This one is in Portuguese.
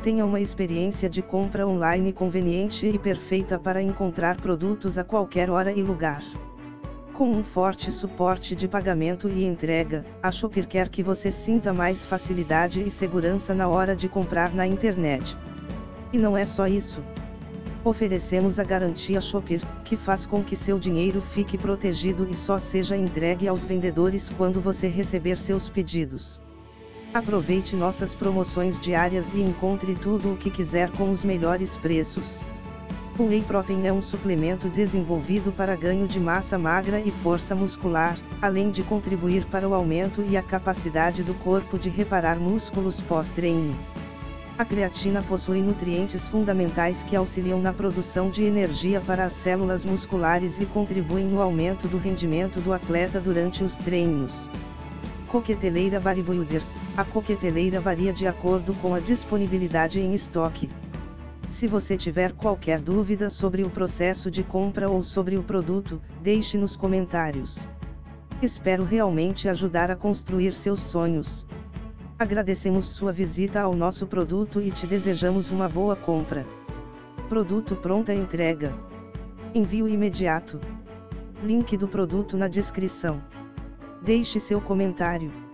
Tenha uma experiência de compra online conveniente e perfeita para encontrar produtos a qualquer hora e lugar. Com um forte suporte de pagamento e entrega, a Shopper quer que você sinta mais facilidade e segurança na hora de comprar na internet. E não é só isso. Oferecemos a garantia Shopper, que faz com que seu dinheiro fique protegido e só seja entregue aos vendedores quando você receber seus pedidos. Aproveite nossas promoções diárias e encontre tudo o que quiser com os melhores preços. O Whey Protein é um suplemento desenvolvido para ganho de massa magra e força muscular, além de contribuir para o aumento e a capacidade do corpo de reparar músculos pós-treino. A creatina possui nutrientes fundamentais que auxiliam na produção de energia para as células musculares e contribuem no aumento do rendimento do atleta durante os treinos. Coqueteleira Bodybuilders. A coqueteleira varia de acordo com a disponibilidade em estoque. Se você tiver qualquer dúvida sobre o processo de compra ou sobre o produto, deixe nos comentários. Espero realmente ajudar a construir seus sonhos. Agradecemos sua visita ao nosso produto e te desejamos uma boa compra. Produto pronta entrega. Envio imediato. Link do produto na descrição. Deixe seu comentário.